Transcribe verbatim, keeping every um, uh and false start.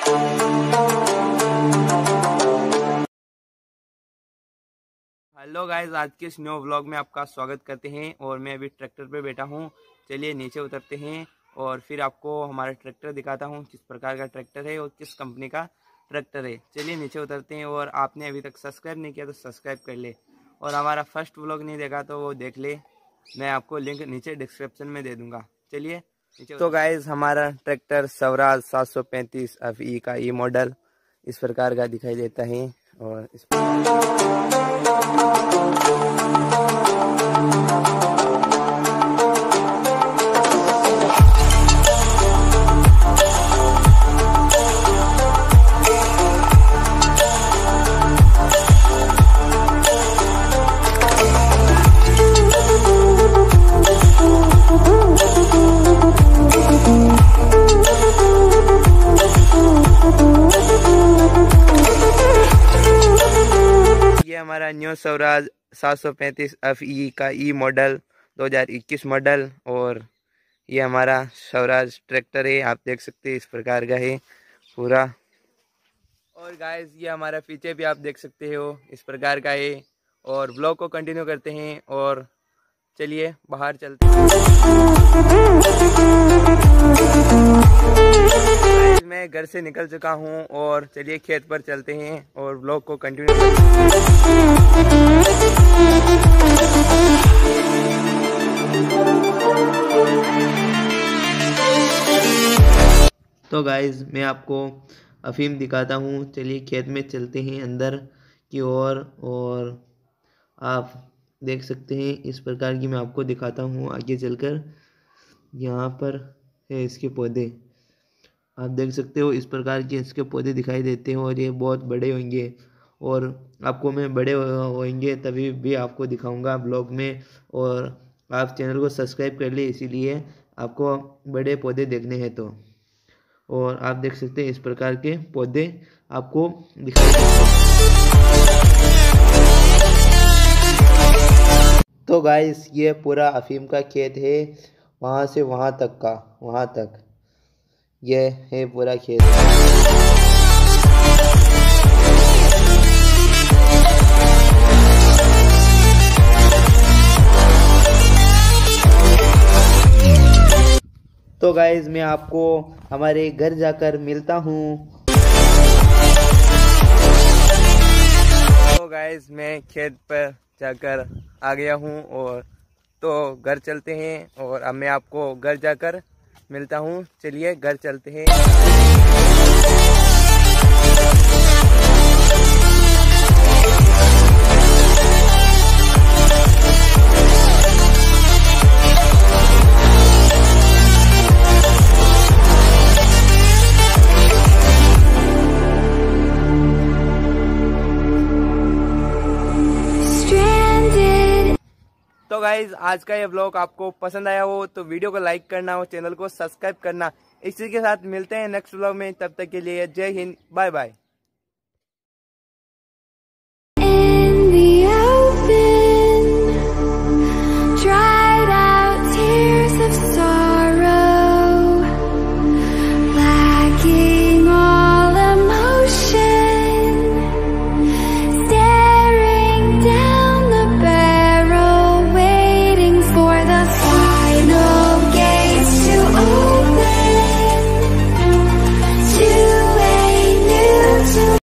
Hello guys, आज के snow vlog में आपका स्वागत करते हैं। और मैं अभी ट्रैक्टर पे बैठा हूँ। चलिए नीचे उतरते हैं और फिर आपको हमारा ट्रैक्टर दिखाता हूँ, किस प्रकार का ट्रैक्टर है और किस कंपनी का ट्रैक्टर है। चलिए नीचे उतरते हैं। और आपने अभी तक सब्सक्राइब नहीं किया तो सब्सक्राइब कर ले, और हमारा फर्स्ट व्लॉग नहीं देखा तो वो देख ले। मैं आपको लिंक नीचे डिस्क्रिप्शन में दे दूँगा। चलिए नीचे। तो गाइस, हमारा ट्रैक्टर स्वराज सात सौ पैंतीस एफ ई का ई मॉडल इस प्रकार का दिखाई देता है। और इस ये हमारा न्यू स्वराज सात सौ पैंतीस एफ ई का ई मॉडल दो हज़ार इक्कीस मॉडल। और ये हमारा स्वराज ट्रैक्टर है, आप देख सकते हैं इस प्रकार का है पूरा। और गाइस, ये हमारा पीछे भी आप देख सकते हो इस प्रकार का है। और ब्लॉग को कंटिन्यू करते हैं और चलिए बाहर चलते हैं। गाइस, मैं घर से निकल चुका हूँ और चलिए खेत पर चलते हैं और ब्लॉग को कंटिन्यू करते हैं। तो गाइस, मैं आपको अफीम दिखाता हूँ। चलिए खेत में चलते हैं अंदर की ओर। और, और आप देख सकते हैं इस प्रकार की मैं आपको दिखाता हूँ आगे चलकर। यहाँ पर है इसके पौधे, आप देख सकते हो इस प्रकार के इसके पौधे दिखाई देते हैं। और ये बहुत बड़े होंगे और आपको मैं बड़े होंगे तभी भी आपको दिखाऊंगा ब्लॉग में। और आप चैनल को सब्सक्राइब कर ले, इसीलिए आपको बड़े पौधे देखने हैं। तो और आप देख सकते हैं इस प्रकार के पौधे आपको दिखाई देते हैं। तो गाइस, ये पूरा अफीम का खेत है, वहाँ से वहाँ तक का, वहाँ तक ये है पूरा खेत। तो गाइज, मैं आपको हमारे घर जाकर मिलता हूँ। तो गाइज, मैं खेत पर जाकर आ गया हूँ और तो घर चलते हैं। और अब मैं आपको घर जाकर मिलता हूँ। चलिए घर चलते हैं। तो गाइज, आज का ये व्लॉग आपको पसंद आया हो तो वीडियो को लाइक करना और चैनल को सब्सक्राइब करना। इसी के साथ मिलते हैं नेक्स्ट व्लॉग में। तब तक के लिए जय हिंद, बाय बाय।